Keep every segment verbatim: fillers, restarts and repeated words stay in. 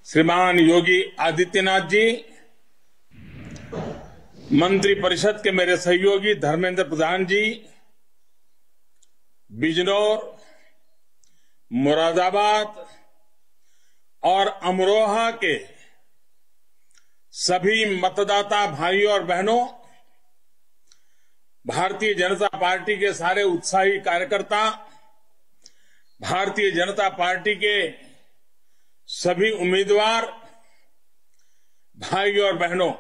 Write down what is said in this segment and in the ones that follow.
श्रीमान योगी आदित्यनाथ जी, मंत्रिपरिषद के मेरे सहयोगी धर्मेंद्र प्रधान जी, बिजनौर, मुरादाबाद और अमरोहा के सभी मतदाता भाइयों और बहनों, भारतीय जनता पार्टी के सारे उत्साही कार्यकर्ता, भारतीय जनता पार्टी के सभी उम्मीदवार भाइयों और बहनों,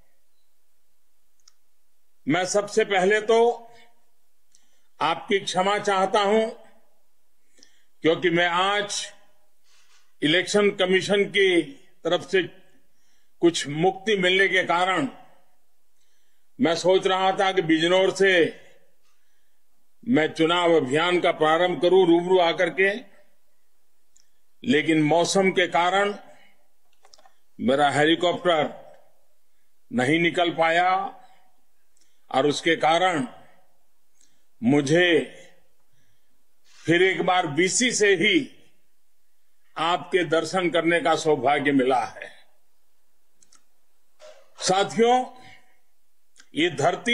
मैं सबसे पहले तो आपकी क्षमा चाहता हूं क्योंकि मैं आज इलेक्शन कमीशन की तरफ से कुछ मुक्ति मिलने के कारण मैं सोच रहा था कि बिजनौर से मैं चुनाव अभियान का प्रारंभ करूं रूबरू आकर के, लेकिन मौसम के कारण मेरा हेलीकॉप्टर नहीं निकल पाया और उसके कारण मुझे फिर एक बार बीसी से ही आपके दर्शन करने का सौभाग्य मिला है। साथियों, ये धरती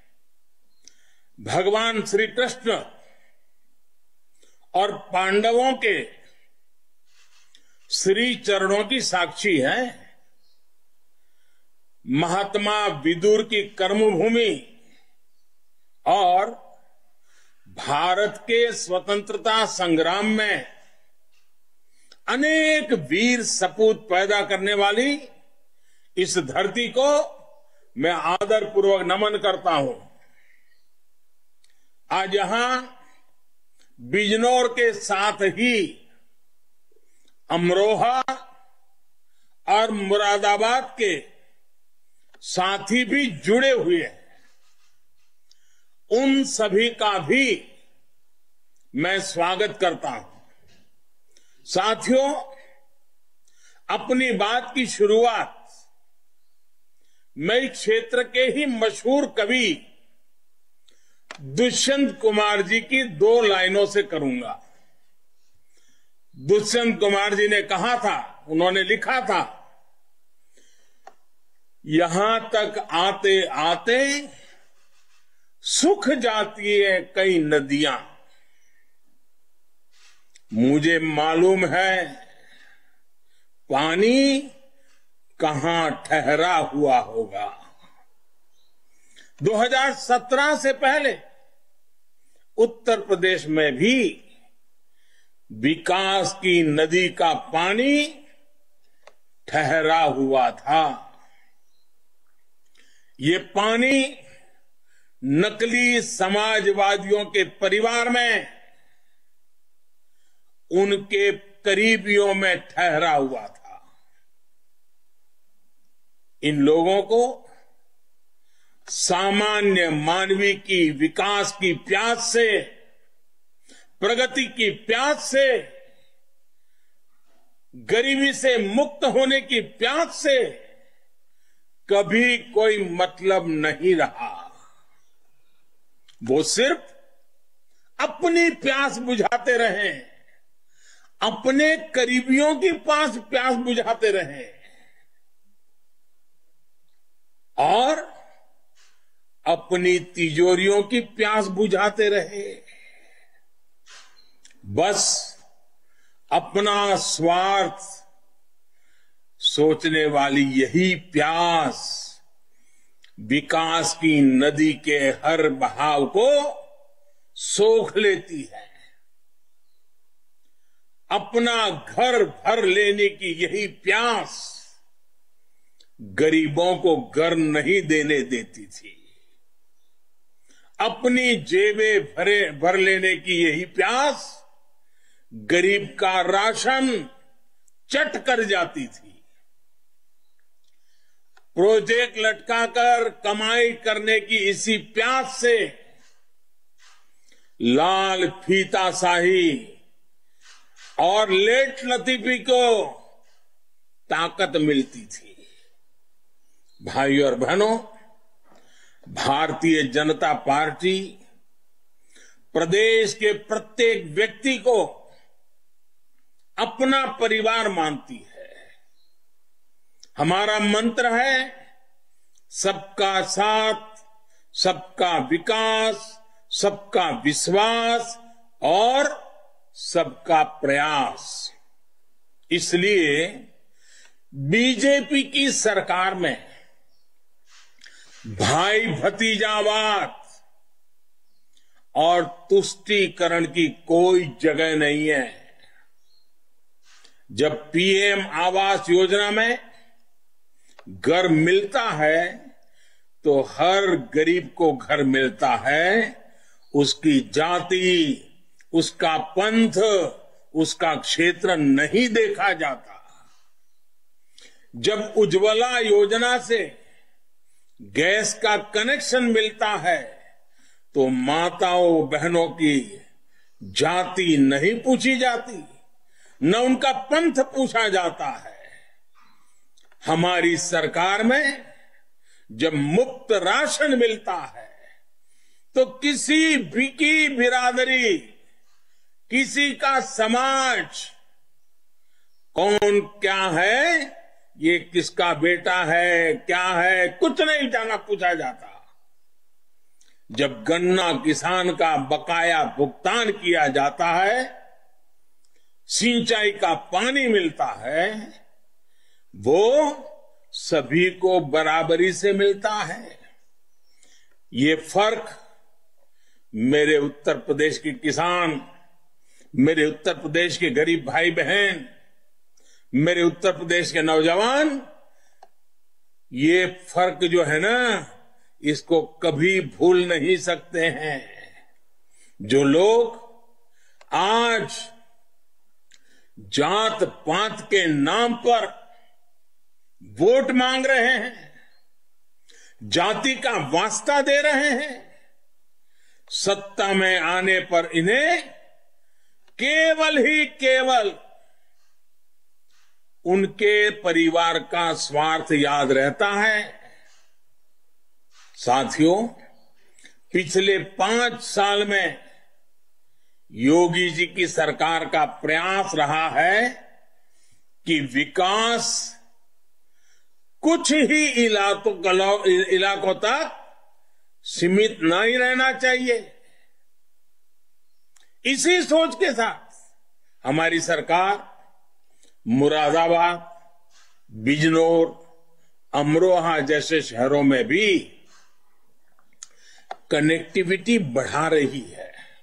भगवान श्री कृष्ण और पांडवों के श्री चरणों की साक्षी है। महात्मा विदुर की कर्मभूमि और भारत के स्वतंत्रता संग्राम में अनेक वीर सपूत पैदा करने वाली इस धरती को मैं आदरपूर्वक नमन करता हूं। आज यहां बिजनौर के साथ ही अमरोहा और मुरादाबाद के साथी भी जुड़े हुए हैं। उन सभी का भी मैं स्वागत करता हूं। साथियों, अपनी बात की शुरुआत मैं क्षेत्र के ही मशहूर कवि दुष्यंत कुमार जी की दो लाइनों से करूंगा। दुष्यंत कुमार जी ने कहा था, उन्होंने लिखा था, यहां तक आते आते सूख जाती है कई नदियां, मुझे मालूम है पानी कहां ठहरा हुआ होगा। दो हज़ार सत्रह से पहले उत्तर प्रदेश में भी विकास की नदी का पानी ठहरा हुआ था। ये पानी नकली समाजवादियों के परिवार में उनके करीबियों में ठहरा हुआ था। इन लोगों को सामान्य मानवीय की विकास की प्यास से, प्रगति की प्यास से, गरीबी से मुक्त होने की प्यास से कभी कोई मतलब नहीं रहा। वो सिर्फ अपनी प्यास बुझाते रहे, अपने करीबियों की पास प्यास बुझाते रहे और अपनी तिजोरियों की प्यास बुझाते रहे। बस अपना स्वार्थ सोचने वाली यही प्यास विकास की नदी के हर बहाव को सोख लेती है। अपना घर भर लेने की यही प्यास गरीबों को घर नहीं देने देती थी। अपनी जेबें भरे भर लेने की यही प्यास गरीब का राशन चट कर जाती थी। प्रोजेक्ट लटकाकर कमाई करने की इसी प्यास से लाल फीताशाही और लेट लतीफी को ताकत मिलती थी। भाइयों और बहनों, भारतीय जनता पार्टी प्रदेश के प्रत्येक व्यक्ति को अपना परिवार मानती है। हमारा मंत्र है सबका साथ, सबका विकास, सबका विश्वास और सबका प्रयास। इसलिए बीजेपी की सरकार में भाई भतीजावाद और तुष्टीकरण की कोई जगह नहीं है। जब पीएम आवास योजना में घर मिलता है तो हर गरीब को घर मिलता है, उसकी जाति, उसका पंथ, उसका क्षेत्र नहीं देखा जाता। जब उज्ज्वला योजना से गैस का कनेक्शन मिलता है तो माताओं बहनों की जाति नहीं पूछी जाती, न उनका पंथ पूछा जाता है। हमारी सरकार में जब मुफ्त राशन मिलता है तो किसी भी की बिरादरी, किसी का समाज, कौन क्या है, ये किसका बेटा है, क्या है, कुछ नहीं जाना पूछा जाता। जब गन्ना किसान का बकाया भुगतान किया जाता है, सिंचाई का पानी मिलता है, वो सभी को बराबरी से मिलता है। ये फर्क मेरे उत्तर प्रदेश के किसान, मेरे उत्तर प्रदेश के गरीब भाई बहन, मेरे उत्तर प्रदेश के नौजवान, ये फर्क जो है ना, इसको कभी भूल नहीं सकते हैं। जो लोग आज जात पात के नाम पर वोट मांग रहे हैं, जाति का वास्ता दे रहे हैं, सत्ता में आने पर इन्हें केवल ही केवल उनके परिवार का स्वार्थ याद रहता है। साथियों, पिछले पांच साल में योगी जी की सरकार का प्रयास रहा है कि विकास कुछ ही इलाकों इलाकों तक सीमित नहीं रहना चाहिए। इसी सोच के साथ हमारी सरकार मुरादाबाद, बिजनौर, अमरोहा जैसे शहरों में भी कनेक्टिविटी बढ़ा रही है।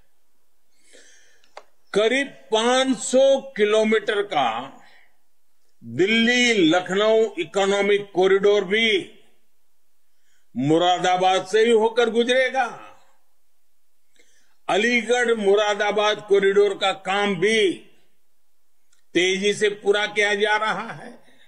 करीब पांच सौ किलोमीटर का दिल्ली लखनऊ इकोनॉमिक कॉरिडोर भी मुरादाबाद से ही होकर गुजरेगा। अलीगढ़ मुरादाबाद कॉरिडोर का काम भी तेजी से पूरा किया जा रहा है।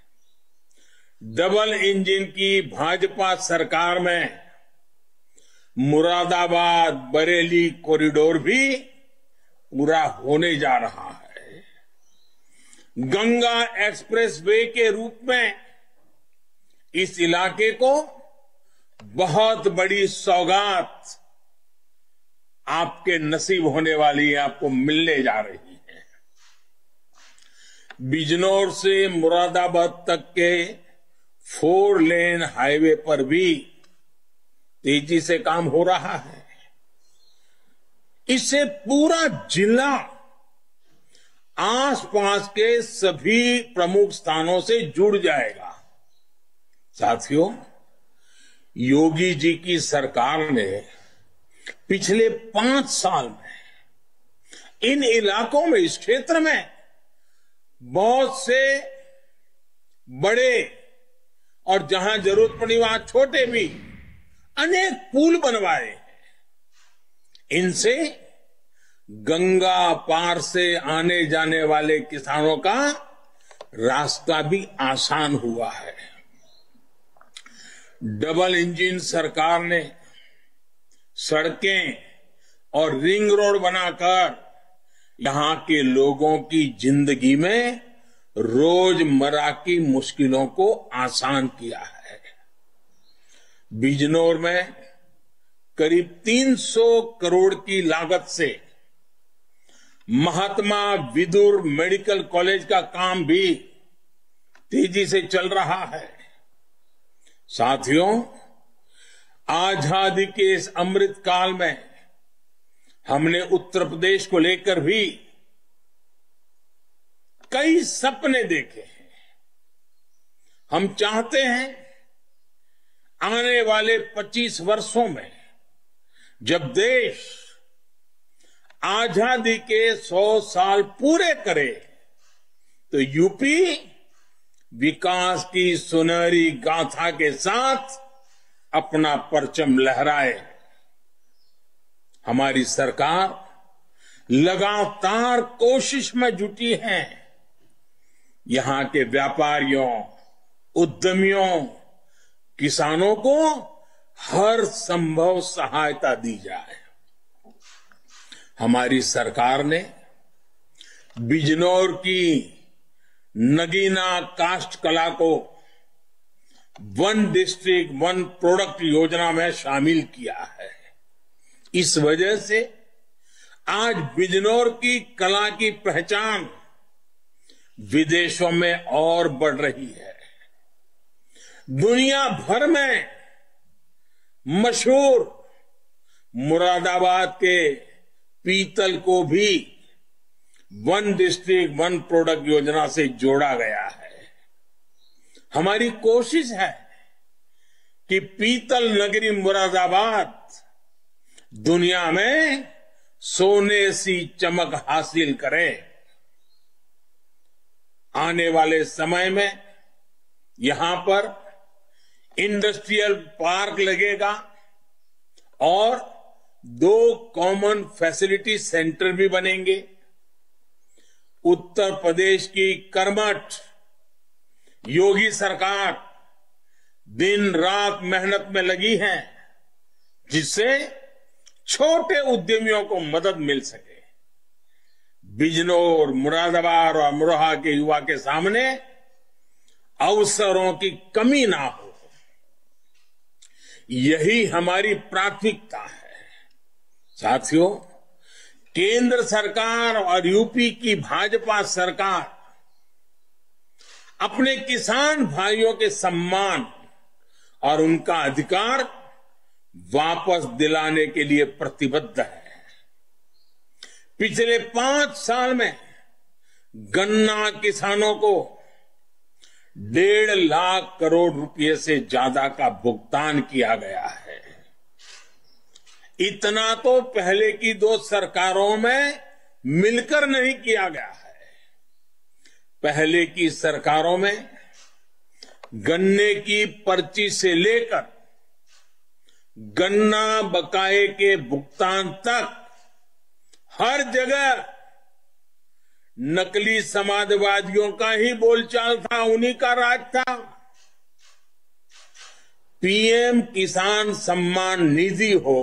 डबल इंजन की भाजपा सरकार में मुरादाबाद बरेली कॉरिडोर भी पूरा होने जा रहा है। गंगा एक्सप्रेसवे के रूप में इस इलाके को बहुत बड़ी सौगात आपके नसीब होने वाली है, आपको मिलने जा रही है। बिजनौर से मुरादाबाद तक के फोर लेन हाईवे पर भी तेजी से काम हो रहा है। इससे पूरा जिला आसपास के सभी प्रमुख स्थानों से जुड़ जाएगा। साथियों, योगी जी की सरकार ने पिछले पांच साल में इन इलाकों में, इस क्षेत्र में बहुत से बड़े और जहां जरूरत पड़ी वहां छोटे भी अनेक पुल बनवाए। इनसे गंगा पार से आने जाने वाले किसानों का रास्ता भी आसान हुआ है। डबल इंजन सरकार ने सड़कें और रिंग रोड बनाकर यहां के लोगों की जिंदगी में रोजमर्रा की मुश्किलों को आसान किया है। बिजनौर में करीब तीन सौ करोड़ की लागत से महात्मा विदुर मेडिकल कॉलेज का काम भी तेजी से चल रहा है। साथियों, आजादी के इस अमृत काल में हमने उत्तर प्रदेश को लेकर भी कई सपने देखे हैं। हम चाहते हैं आने वाले पच्चीस वर्षों में जब देश आजादी के सौ साल पूरे करे तो यूपी विकास की सुनहरी गाथा के साथ अपना परचम लहराए। हमारी सरकार लगातार कोशिश में जुटी है यहां के व्यापारियों, उद्यमियों, किसानों को हर संभव सहायता दी जाए। हमारी सरकार ने बिजनौर की नगीना काष्ठ कला को वन डिस्ट्रिक्ट वन प्रोडक्ट योजना में शामिल किया है। इस वजह से आज बिजनौर की कला की पहचान विदेशों में और बढ़ रही है। दुनिया भर में मशहूर मुरादाबाद के पीतल को भी वन डिस्ट्रिक्ट वन प्रोडक्ट योजना से जोड़ा गया है। हमारी कोशिश है कि पीतल नगरी मुरादाबाद दुनिया में सोने सी चमक हासिल करे। आने वाले समय में यहां पर इंडस्ट्रियल पार्क लगेगा और दो कॉमन फैसिलिटी सेंटर भी बनेंगे। उत्तर प्रदेश की कर्मठ योगी सरकार दिन रात मेहनत में लगी है जिससे छोटे उद्यमियों को मदद मिल सके। बिजनौर, मुरादाबाद और अमरोहा के युवा के सामने अवसरों की कमी ना हो, यही हमारी प्राथमिकता है। साथियों, केंद्र सरकार और यूपी की भाजपा सरकार अपने किसान भाइयों के सम्मान और उनका अधिकार वापस दिलाने के लिए प्रतिबद्ध है। पिछले पांच साल में गन्ना किसानों को डेढ़ लाख करोड़ रुपए से ज्यादा का भुगतान किया गया है। इतना तो पहले की दो सरकारों में मिलकर नहीं किया गया है। पहले की सरकारों में गन्ने की पर्ची से लेकर गन्ना बकाये के भुगतान तक हर जगह नकली समाजवादियों का ही बोलचाल था, उन्हीं का राज था। पीएम किसान सम्मान निधि हो,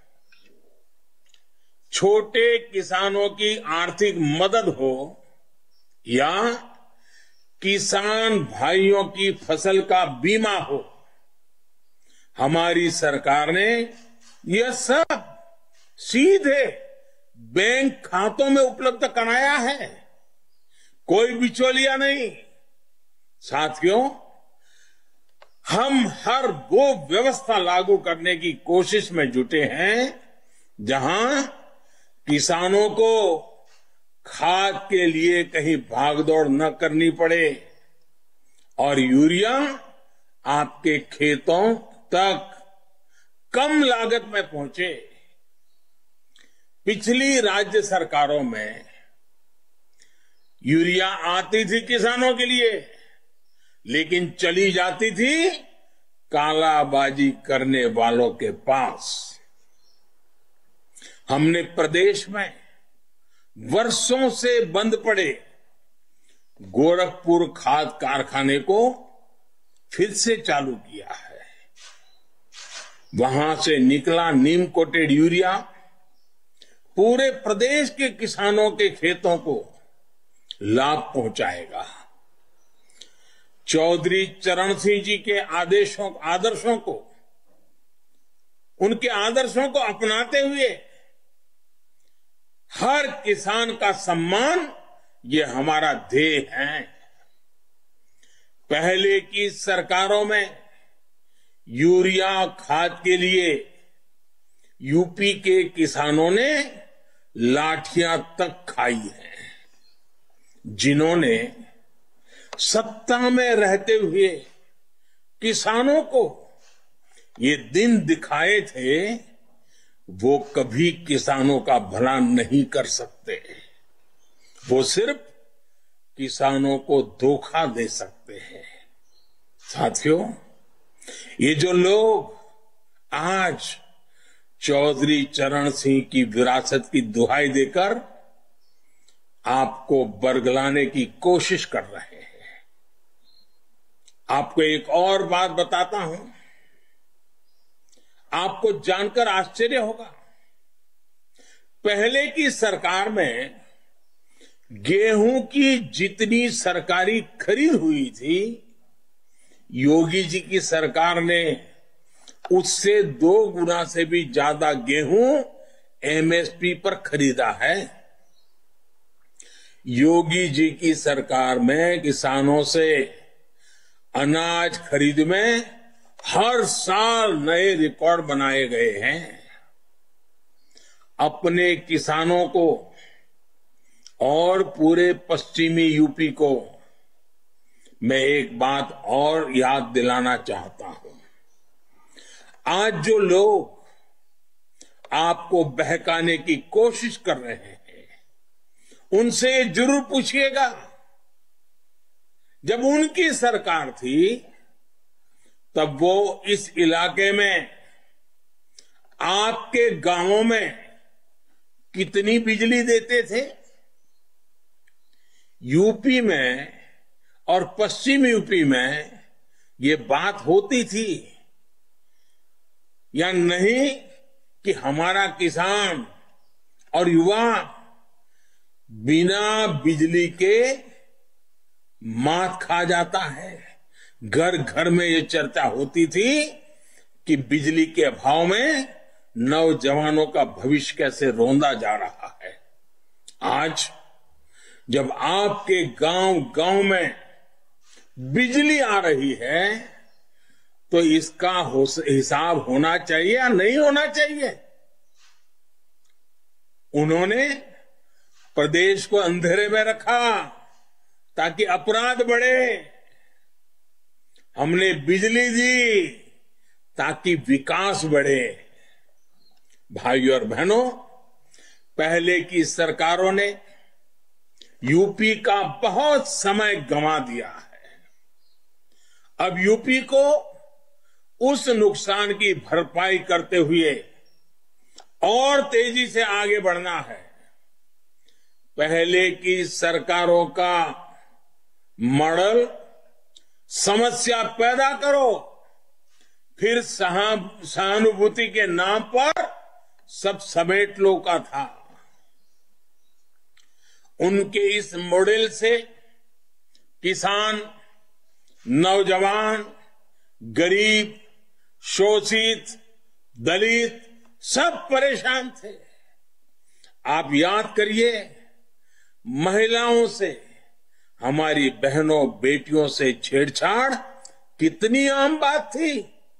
छोटे किसानों की आर्थिक मदद हो या किसान भाइयों की फसल का बीमा हो, हमारी सरकार ने यह सब सीधे बैंक खातों में उपलब्ध कराया है, कोई बिचौलिया नहीं। साथियों, हम हर वो व्यवस्था लागू करने की कोशिश में जुटे हैं जहां किसानों को खाद के लिए कहीं भागदौड़ न करनी पड़े और यूरिया आपके खेतों तक कम लागत में पहुंचे। पिछली राज्य सरकारों में यूरिया आती थी किसानों के लिए, लेकिन चली जाती थी कालाबाजी करने वालों के पास। हमने प्रदेश में वर्षों से बंद पड़े गोरखपुर खाद कारखाने को फिर से चालू किया है। वहां से निकला नीम कोटेड यूरिया पूरे प्रदेश के किसानों के खेतों को लाभ पहुंचाएगा। चौधरी चरण सिंह जी के आदेशों आदर्शों को उनके आदर्शों को अपनाते हुए हर किसान का सम्मान, ये हमारा ध्येय है। पहले की सरकारों में यूरिया खाद के लिए यूपी के किसानों ने लाठियां तक खाई हैं। जिन्होंने सत्ता में रहते हुए किसानों को ये दिन दिखाए थे, वो कभी किसानों का भला नहीं कर सकते। वो सिर्फ किसानों को धोखा दे सकते हैं। साथियों, ये जो लोग आज चौधरी चरण सिंह की विरासत की दुहाई देकर आपको बरगलाने की कोशिश कर रहे हैं, आपको एक और बात बताता हूं, आपको जानकर आश्चर्य होगा। पहले की सरकार में गेहूं की जितनी सरकारी खरीद हुई थी, योगी जी की सरकार ने उससे दो गुना से भी ज्यादा गेहूं एमएसपी पर खरीदा है। योगी जी की सरकार में किसानों से अनाज खरीद में हर साल नए रिकॉर्ड बनाए गए हैं। अपने किसानों को और पूरे पश्चिमी यूपी को मैं एक बात और याद दिलाना चाहता हूं। आज जो लोग आपको बहकाने की कोशिश कर रहे हैं, उनसे जरूर पूछिएगा, जब उनकी सरकार थी तब वो इस इलाके में आपके गांवों में कितनी बिजली देते थे? यूपी में और पश्चिम यूपी में ये बात होती थी या नहीं कि हमारा किसान और युवा बिना बिजली के मात खा जाता है? घर घर में ये चर्चा होती थी कि बिजली के अभाव में नौजवानों का भविष्य कैसे रौंदा जा रहा है। आज जब आपके गांव गांव में बिजली आ रही है, तो इसका हिसाब होना चाहिए या नहीं होना चाहिए? उन्होंने प्रदेश को अंधेरे में रखा ताकि अपराध बढ़े। हमने बिजली दी ताकि विकास बढ़े। भाइयों और बहनों, पहले की सरकारों ने यूपी का बहुत समय गंवा दिया है। अब यूपी को उस नुकसान की भरपाई करते हुए और तेजी से आगे बढ़ना है। पहले की सरकारों का मॉडल समस्या पैदा करो, फिर सहानुभूति के नाम पर सब समेट लो का था। उनके इस मॉडल से किसान, नौजवान, गरीब, शोषित, दलित सब परेशान थे। आप याद करिए, महिलाओं से, हमारी बहनों बेटियों से छेड़छाड़ कितनी आम बात थी।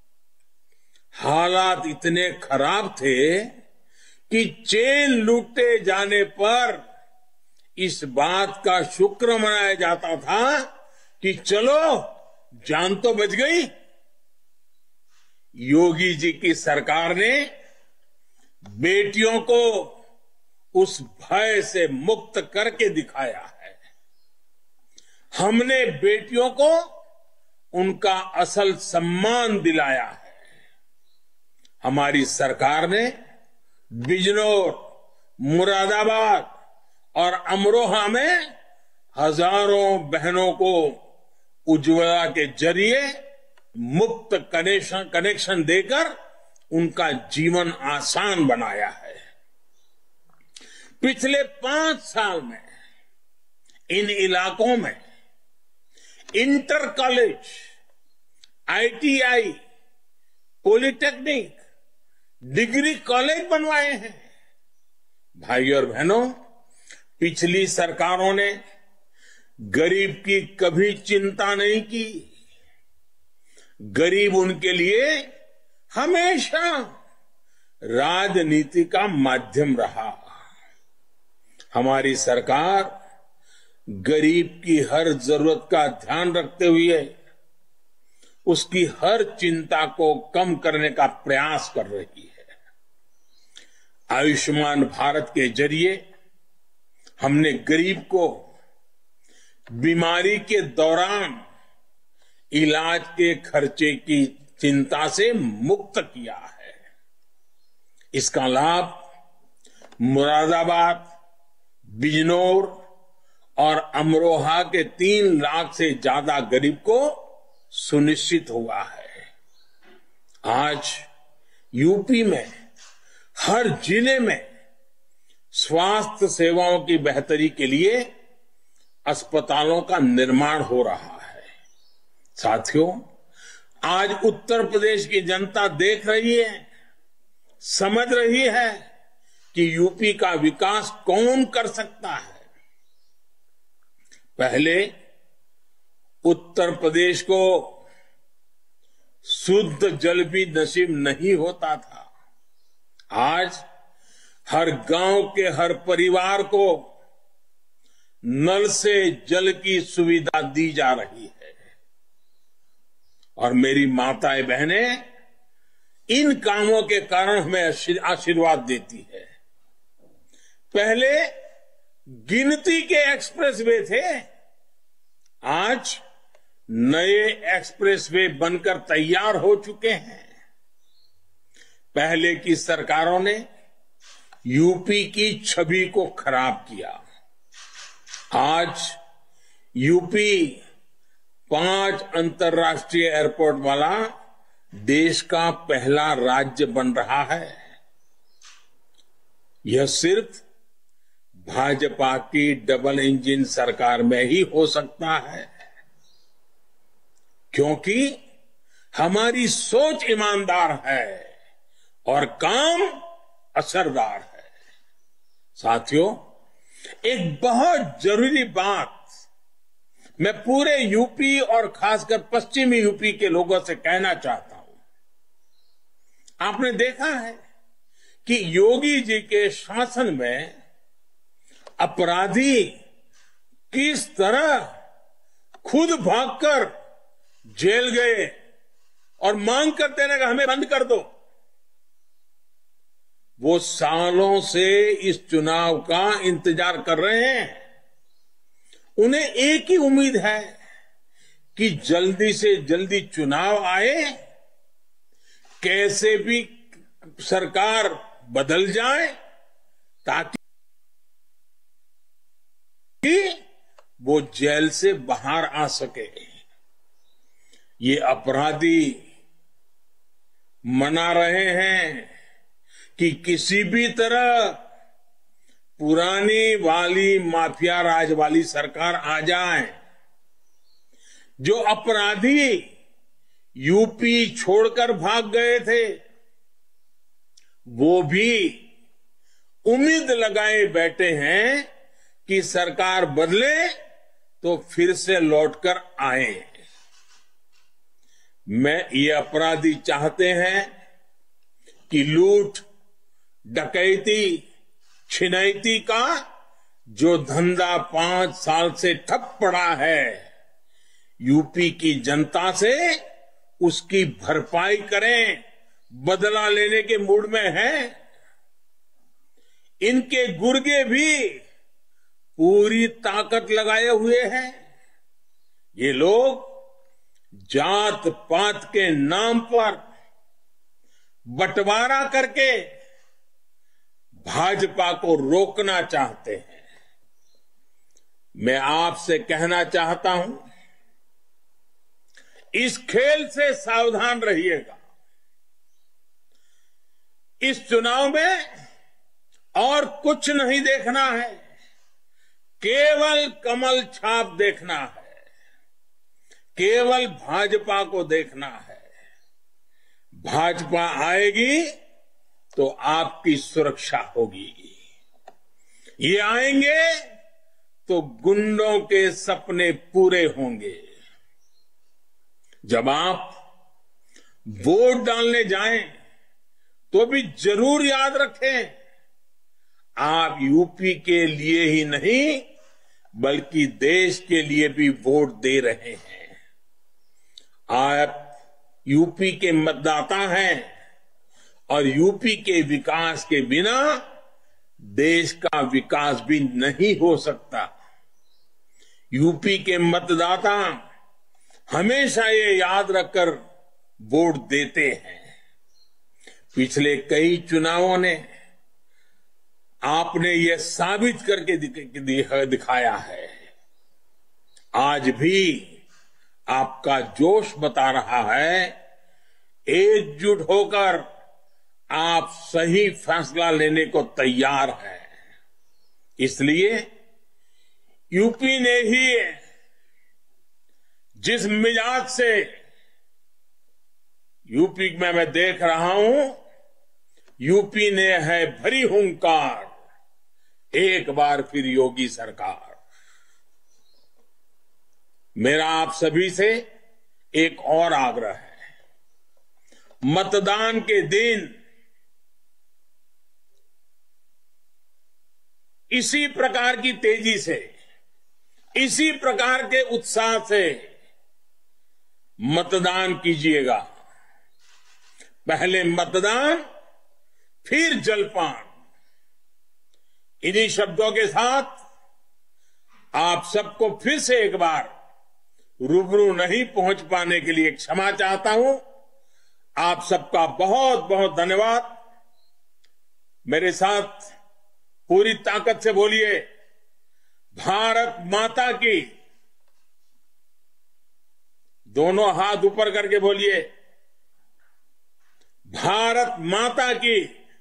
हालात इतने खराब थे कि चेन लूटे जाने पर इस बात का शुक्र मनाया जाता था कि चलो जान तो बच गई। योगी जी की सरकार ने बेटियों को उस भय से मुक्त करके दिखाया है। हमने बेटियों को उनका असल सम्मान दिलाया है। हमारी सरकार ने बिजनौर, मुरादाबाद और अमरोहा में हजारों बहनों को उज्ज्वला के जरिए मुफ्त कनेक्शन कनेक्शन देकर उनका जीवन आसान बनाया है। पिछले पांच साल में इन इलाकों में inter college, ITI, polytechnic, degree college बनवाए हैं। भाइयों और बहनों, पिछली सरकारों ने गरीब की कभी चिंता नहीं की। गरीब उनके लिए हमेशा राजनीति का माध्यम रहा। हमारी सरकार गरीब की हर जरूरत का ध्यान रखते हुए उसकी हर चिंता को कम करने का प्रयास कर रही है। आयुष्मान भारत के जरिए हमने गरीब को बीमारी के दौरान इलाज के खर्चे की चिंता से मुक्त किया है। इसका लाभ मुरादाबाद, बिजनौर और अमरोहा के तीन लाख से ज्यादा गरीब को सुनिश्चित हुआ है। आज यूपी में हर जिले में स्वास्थ्य सेवाओं की बेहतरी के लिए अस्पतालों का निर्माण हो रहा है। साथियों, आज उत्तर प्रदेश की जनता देख रही है, समझ रही है कि यूपी का विकास कौन कर सकता है। पहले उत्तर प्रदेश को शुद्ध जल भी नसीब नहीं होता था। आज हर गांव के हर परिवार को नल से जल की सुविधा दी जा रही है। और मेरी माताएं बहनें इन कामों के कारण हमें आशीर्वाद देती है। पहले गिनती के एक्सप्रेसवे थे, आज नए एक्सप्रेसवे बनकर तैयार हो चुके हैं। पहले की सरकारों ने यूपी की छवि को खराब किया। आज यूपी पांच अंतर्राष्ट्रीय एयरपोर्ट वाला देश का पहला राज्य बन रहा है। यह सिर्फ भाजपा की डबल इंजन सरकार में ही हो सकता है, क्योंकि हमारी सोच ईमानदार है और काम असरदार है। साथियों, एक बहुत जरूरी बात मैं पूरे यूपी और खासकर पश्चिमी यूपी के लोगों से कहना चाहता हूं। आपने देखा है कि योगी जी के शासन में अपराधी किस तरह खुद भागकर जेल गए और मांग करते रहे कि हमें बंद कर दो। वो सालों से इस चुनाव का इंतजार कर रहे हैं। उन्हें एक ही उम्मीद है कि जल्दी से जल्दी चुनाव आए, कैसे भी सरकार बदल जाए ताकि वो जेल से बाहर आ सके। ये अपराधी मना रहे हैं कि किसी भी तरह पुरानी वाली माफिया राज वाली सरकार आ जाए। जो अपराधी यूपी छोड़कर भाग गए थे, वो भी उम्मीद लगाए बैठे हैं कि सरकार बदले तो फिर से लौटकर आए। मैं ये अपराधी चाहते हैं कि लूट, डकैती, छिनैती का जो धंधा पांच साल से ठप पड़ा है, यूपी की जनता से उसकी भरपाई करें, बदला लेने के मूड में हैं। इनके गुर्गे भी पूरी ताकत लगाए हुए हैं। ये लोग जात पात के नाम पर बंटवारा करके भाजपा को रोकना चाहते हैं। मैं आपसे कहना चाहता हूं, इस खेल से सावधान रहिएगा। इस चुनाव में और कुछ नहीं देखना है, केवल कमल छाप देखना है, केवल भाजपा को देखना है। भाजपा आएगी तो आपकी सुरक्षा होगी। ये आएंगे तो गुंडों के सपने पूरे होंगे। जब आप वोट डालने जाएं तो भी जरूर याद रखें, आप यूपी के लिए ही नहीं बल्कि देश के लिए भी वोट दे रहे हैं। आप यूपी के मतदाता हैं और यूपी के विकास के बिना देश का विकास भी नहीं हो सकता। यूपी के मतदाता हमेशा ये याद रखकर वोट देते हैं। पिछले कई चुनावों ने आपने ये साबित करके दिखाया है। आज भी आपका जोश बता रहा है, एकजुट होकर आप सही फैसला लेने को तैयार हैं। इसलिए यूपी ने ही जिस मिजाज से यूपी में मैं देख रहा हूं, यूपी ने है भरी हुंकार, एक बार फिर योगी सरकार। मेरा आप सभी से एक और आग्रह है, मतदान के दिन इसी प्रकार की तेजी से, इसी प्रकार के उत्साह से मतदान कीजिएगा। पहले मतदान फिर जलपान। इन्हीं शब्दों के साथ आप सबको फिर से एक बार रूबरू नहीं पहुंच पाने के लिए क्षमा चाहता हूं। आप सबका बहुत बहुत धन्यवाद। मेरे साथ पूरी ताकत से बोलिए, भारत माता की। दोनों हाथ ऊपर करके बोलिए, भारत माता की,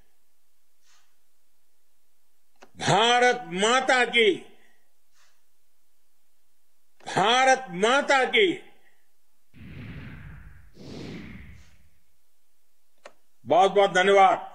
भारत माता की, भारत माता की। बहुत बहुत धन्यवाद।